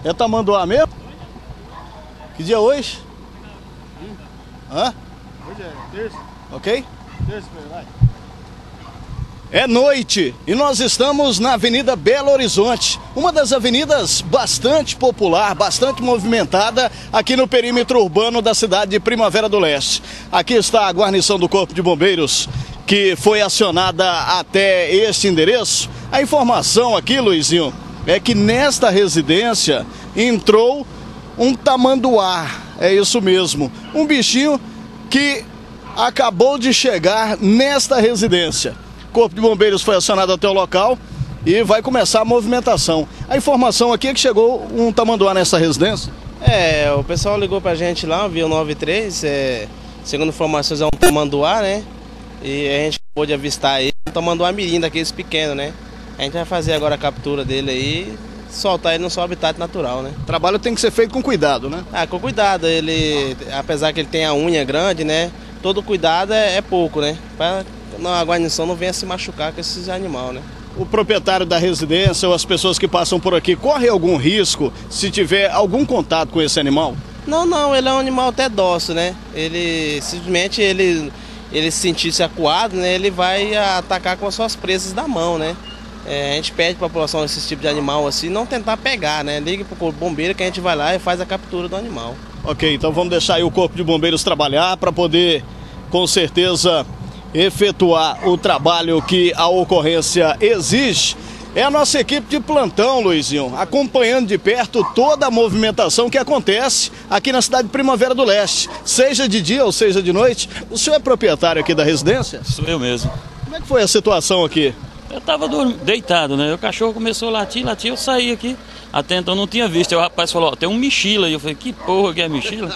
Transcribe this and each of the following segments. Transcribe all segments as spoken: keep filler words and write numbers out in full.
É tamanduá mesmo? Que dia é hoje? Hum. Hã? Hoje é terça. Ok? Terça, vai. É noite e nós estamos na Avenida Belo Horizonte, uma das avenidas bastante popular, bastante movimentada aqui no perímetro urbano da cidade de Primavera do Leste. Aqui está a guarnição do Corpo de Bombeiros, que foi acionada até este endereço. A informação aqui, Luizinho, é que nesta residência entrou um tamanduá, é isso mesmo, um bichinho que acabou de chegar nesta residência. O Corpo de Bombeiros foi acionado até o local e vai começar a movimentação. A informação aqui é que chegou um tamanduá nessa residência? É, o pessoal ligou pra gente lá, viu noventa e três, é, segundo informações é um tamanduá, né? E a gente pôde avistar aí, um tamanduá mirim, daqueles pequenos, né? A gente vai fazer agora a captura dele aí, soltar ele no seu habitat natural, né? O trabalho tem que ser feito com cuidado, né? Ah, com cuidado, ele, apesar que ele tem a unha grande, né? Todo cuidado é, é pouco, né? Pra a guarnição não venha se machucar com esses animais, né? O proprietário da residência ou as pessoas que passam por aqui, corre algum risco se tiver algum contato com esse animal? Não, não, ele é um animal até dócil, né? Ele, simplesmente, ele, ele se sentir-se acuado, né? Ele vai atacar com as suas presas da mão, né? É, a gente pede para a população esse tipo de animal assim, não tentar pegar, né? Ligue para o bombeiro que a gente vai lá e faz a captura do animal. Ok, então vamos deixar aí o Corpo de Bombeiros trabalhar para poder, com certeza, efetuar o trabalho que a ocorrência exige. É a nossa equipe de plantão, Luizinho, acompanhando de perto toda a movimentação que acontece aqui na cidade de Primavera do Leste, seja de dia ou seja de noite. O senhor é proprietário aqui da residência? Sou eu mesmo. Como é que foi a situação aqui? Eu tava deitado, né? O cachorro começou a latir, latir, eu saí aqui. Até então não tinha visto. Aí o rapaz falou, ó, tem um mexila. E eu falei, que porra que é mexila?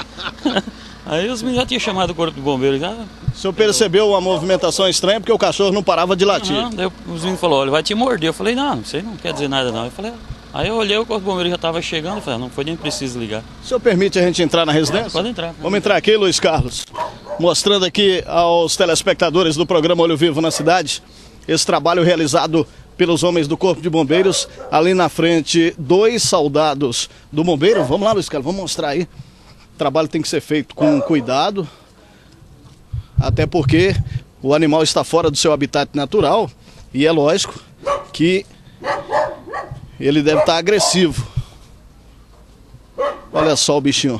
Aí os meninos já tinham chamado o Corpo de Bombeiros. Já... O senhor percebeu uma movimentação estranha porque o cachorro não parava de latir? Uhum. Daí os meninos falaram, olha, vai te morder. Eu falei, não, isso aí não quer dizer nada não. Eu falei, aí eu olhei, o Corpo de Bombeiros já estava chegando. Eu falei, não foi nem preciso ligar. O senhor permite a gente entrar na residência? Pode entrar. Vamos entrar aqui, Luiz Carlos. Mostrando aqui aos telespectadores do programa Olho Vivo na Cidade esse trabalho realizado pelos homens do Corpo de Bombeiros. Ali na frente, dois soldados do bombeiro. Vamos lá, Luiz Carlos, vamos mostrar aí. O trabalho tem que ser feito com cuidado, até porque o animal está fora do seu habitat natural e é lógico que ele deve estar agressivo. Olha só o bichinho.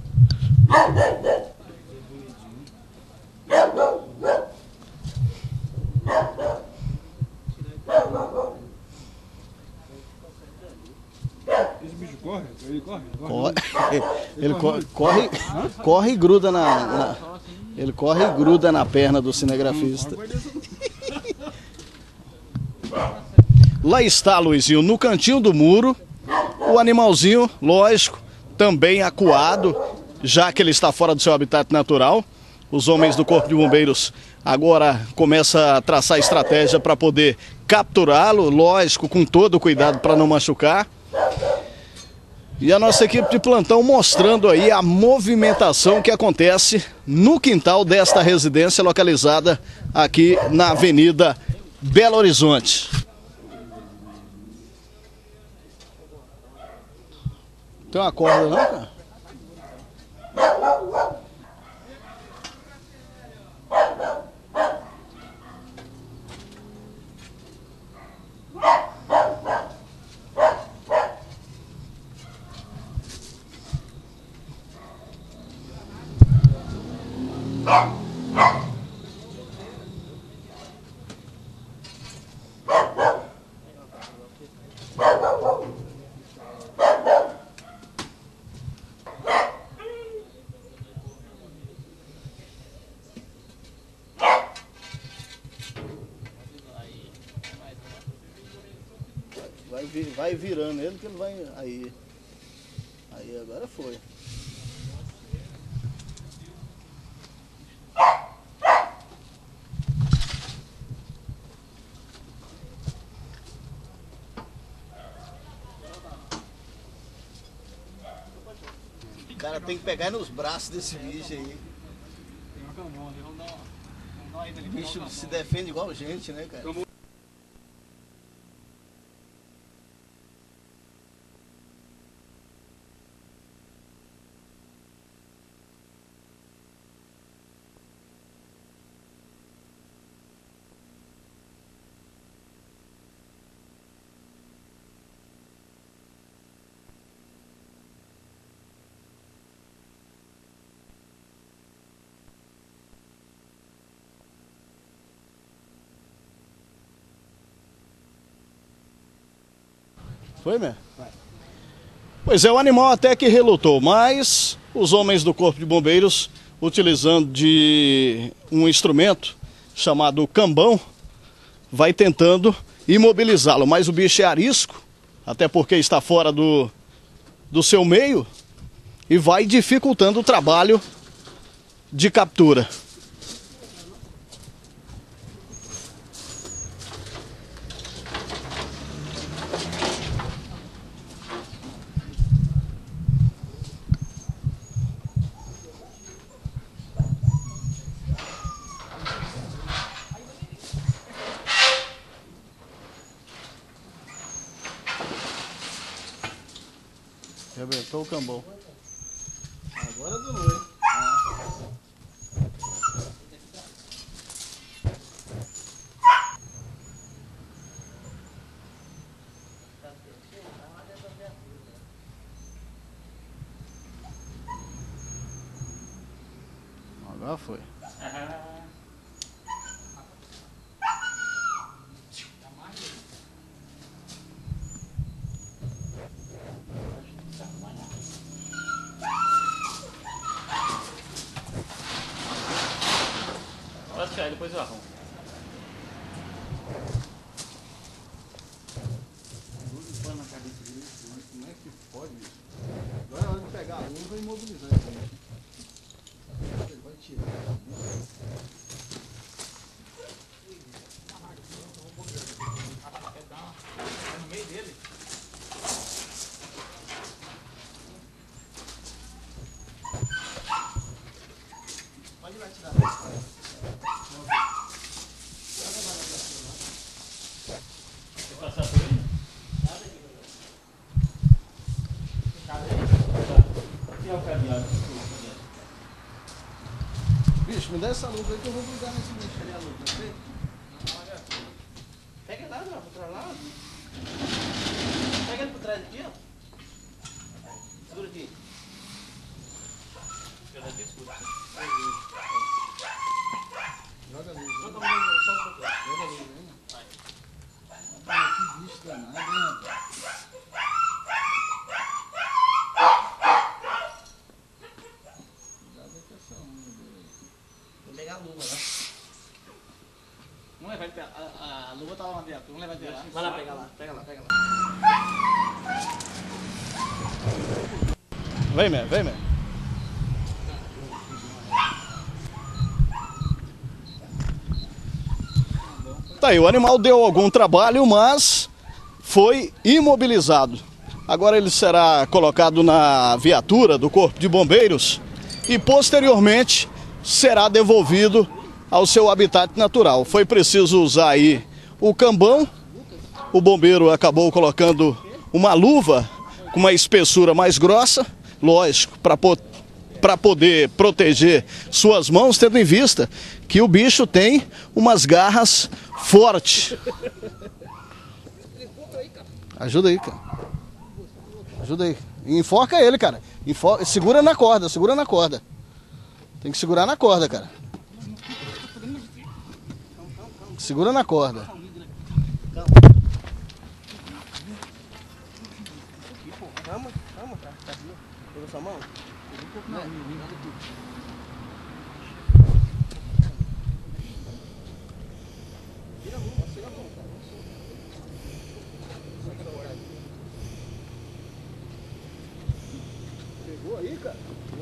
Esse bicho corre? Ele corre? Corre, ele corre, corre, corre e gruda na, na, ele corre e gruda na perna do cinegrafista. Lá está, Luizinho, no cantinho do muro, o animalzinho, lógico, também acuado, já que ele está fora do seu habitat natural. Os homens do Corpo de Bombeiros agora começam a traçar estratégia para poder capturá-lo, lógico, com todo o cuidado para não machucar. E a nossa equipe de plantão mostrando aí a movimentação que acontece no quintal desta residência localizada aqui na Avenida Belo Horizonte. Tem uma corda não, cara? Vai, vir, vai virando ele que ele vai... Aí, aí agora foi. O cara tem que pegar nos braços desse bicho aí. O bicho se defende igual gente, né, cara? Foi mesmo? Vai. Pois é, o animal até que relutou, mas os homens do Corpo de Bombeiros, utilizando de um instrumento chamado cambão, vai tentando imobilizá-lo. Mas o bicho é arisco, até porque está fora do, do seu meio, e vai dificultando o trabalho de captura. Arrebentou o cambão. Agora do noite. Agora foi. Pode tirar, depois eu arrumo. Como é que pode isso? Agora é hora de pegar a luva e imobilizar ele. Ele vai tirar. É no meio dele. Pode ir lá tirar. Quer passar por ele? Aqui é o cadeado. Bicho, me dá essa luva aí que eu vou grudar nesse bicho ali a luva, tá feito? Pega lá, não, por trás lá. Pega ele por trás aqui, ó. Segura aqui. Joga aqui, escuta. Joga a luva. Solta a mão, solta a mão. Joga a luva aí. Vai. Que bicho danado, hein, rapaz? Cuidado com essa onda dele aí. Vou pegar a luva lá. Vamos levar ele pra... A, a luva tá lá dentro. Vamos levar ele lá. Vai lá, pega lá, pega lá, pega lá. Vem, man, vem, man. Tá aí, o animal deu algum trabalho, mas foi imobilizado. Agora ele será colocado na viatura do Corpo de Bombeiros e posteriormente será devolvido ao seu habitat natural. Foi preciso usar aí o cambão. O bombeiro acabou colocando uma luva com uma espessura mais grossa, lógico, para para poder proteger suas mãos, tendo em vista que o bicho tem umas garras fortes. Ajuda aí, cara. Ajuda aí. Enforca ele, cara. Enfor... Segura na corda, segura na corda. Tem que segurar na corda, cara. Segura na corda. Calma, calma, cara. Pegou sua mão? Pegou aí, cara?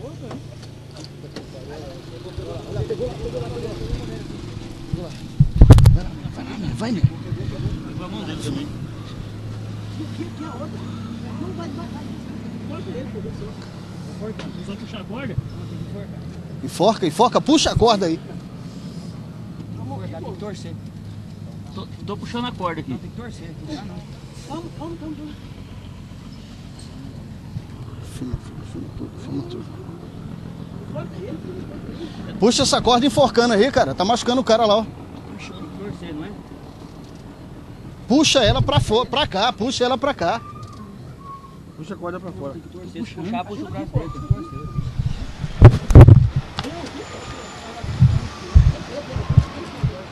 Vai, né? Pegou a mão dele também. Só puxar a corda? Enforca, enforca, puxa a corda aí. Tem que torcer. Tô, tô puxando a corda aqui. Tem que torcer. Não puxar não. Calma, calma, calma. Filma, filma tudo, filma tudo. Puxa essa corda enforcando aí, cara. Tá machucando o cara lá, ó. Puxando, torcer, não é? Puxa ela pra, fora, pra cá, puxa ela pra cá. Puxa a corda pra fora. Se puxar, puxa o braço dele. Tem que torcer.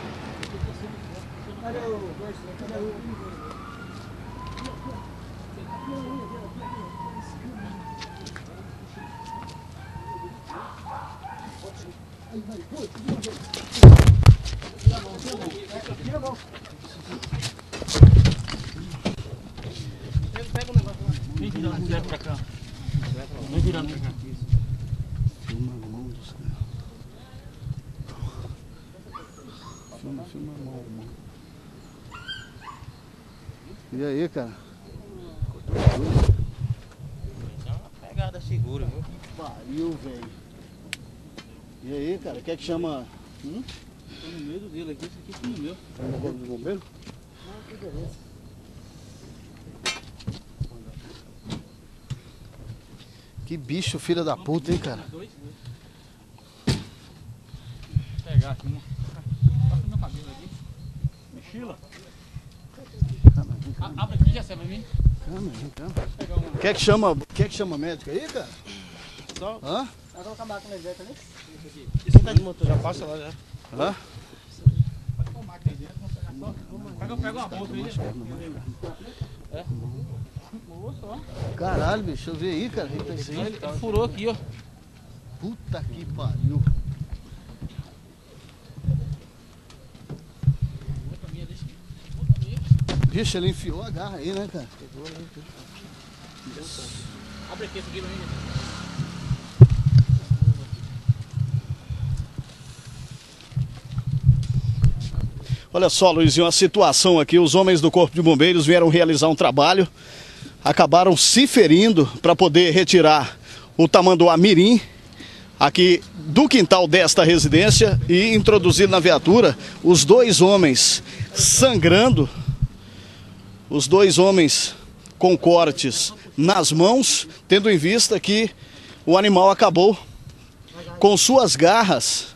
Cadê o... Cadê o... Vem virando direto pra cá. Vem virando pra cá. Filma a mão dos caras. Filma, filma a mão, mano. E aí, cara? É uma pegada segura, viu? Pariu, velho. E aí, cara? Quer que chama? Hum? Tô no meio dele aqui, esse aqui é no meu. Tá no corpo de bombeiro? Ah, que beleza. Que bicho, filha da puta, hein, cara? Dois? Vou pegar aqui, né? Passa meu cabelo aqui. Mochila? Calma, vem cá. Abre aqui, já serve pra mim. Calma, vem cá. Pegar uma. Quer que chama, quer que chama médico aí, cara? Só. Hã? Vai colocar a máquina de também? Esse tá de motor, já passa lá já. Hã? Pode pôr máquina aí dentro, vamos pegar só. Pega, pega uma bolsa aí, né? É? Boa só. Caralho, bicho, deixa eu ver aí, cara. O que tá isso aí? Ele furou aqui, ó. Puta que pariu. Bicho, ele enfiou a garra aí, né, cara? Abre aqui, esse aqui pra mim. Olha só, Luizinho, a situação aqui, os homens do Corpo de Bombeiros vieram realizar um trabalho, acabaram se ferindo para poder retirar o tamanduá mirim aqui do quintal desta residência e introduzir na viatura os dois homens sangrando, os dois homens com cortes nas mãos, tendo em vista que o animal acabou com suas garras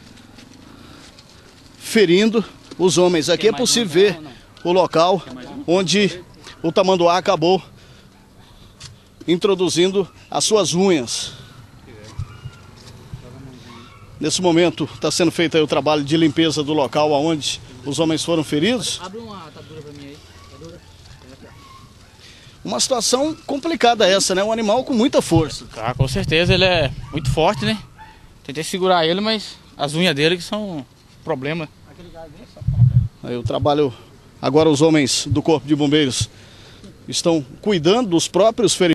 ferindo os homens. Aqui é possível ver o local onde o tamanduá acabou introduzindo as suas unhas. Nesse momento está sendo feito aí o trabalho de limpeza do local onde os homens foram feridos. Abre uma atadura pra mim aí. Atadura. Uma situação complicada essa, né? Um animal com muita força. Tá, com certeza ele é muito forte, né? Tentei segurar ele, mas as unhas dele que são um problema. Aí o trabalho, agora os homens do Corpo de Bombeiros estão cuidando dos próprios feridos.